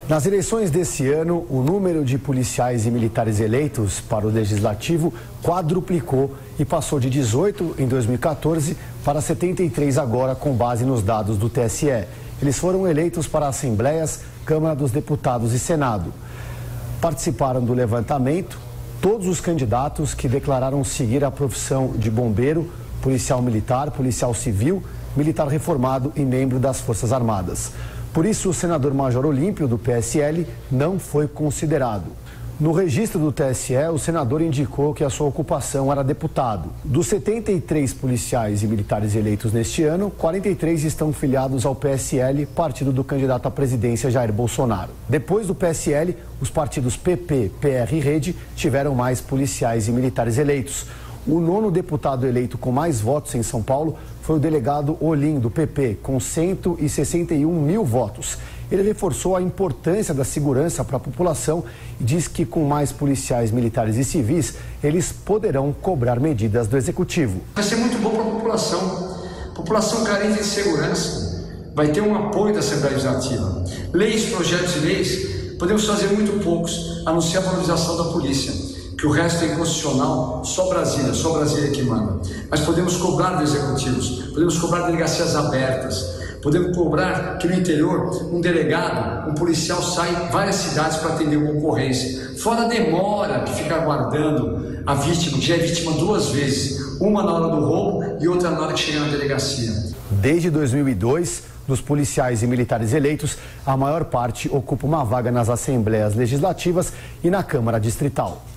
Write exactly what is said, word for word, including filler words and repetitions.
Nas eleições desse ano, o número de policiais e militares eleitos para o Legislativo quadruplicou e passou de dezoito em dois mil e quatorze para setenta e três agora, com base nos dados do T S E. Eles foram eleitos para Assembleias, Câmara dos Deputados e Senado. Participaram do levantamento todos os candidatos que declararam seguir a profissão de bombeiro, policial militar, policial civil, militar reformado e membro das Forças Armadas. Por isso, o senador Major Olímpio, do P S L, não foi considerado. No registro do T S E, o senador indicou que a sua ocupação era deputado. Dos setenta e três policiais e militares eleitos neste ano, quarenta e três estão filiados ao P S L, partido do candidato à presidência Jair Bolsonaro. Depois do P S L, os partidos P P, P R e Rede tiveram mais policiais e militares eleitos. O nono deputado eleito com mais votos em São Paulo foi o delegado Olim, do P P, com cento e sessenta e um mil votos. Ele reforçou a importância da segurança para a população e diz que com mais policiais, militares e civis, eles poderão cobrar medidas do Executivo. Vai ser muito bom para a população. População carente de segurança vai ter um apoio da Assembleia Legislativa. Leis, projetos e leis, podemos fazer muito poucos, a não ser a valorização da polícia. Que o resto é inconstitucional, só Brasília, só Brasília que manda. Mas podemos cobrar dos executivos, podemos cobrar delegacias abertas, podemos cobrar que no interior um delegado, um policial sai em várias cidades para atender uma ocorrência. Fora a demora de ficar guardando a vítima, que já é vítima duas vezes, uma na hora do roubo e outra na hora que chega na delegacia. Desde dois mil e dois, dos policiais e militares eleitos, a maior parte ocupa uma vaga nas Assembleias Legislativas e na Câmara Distrital.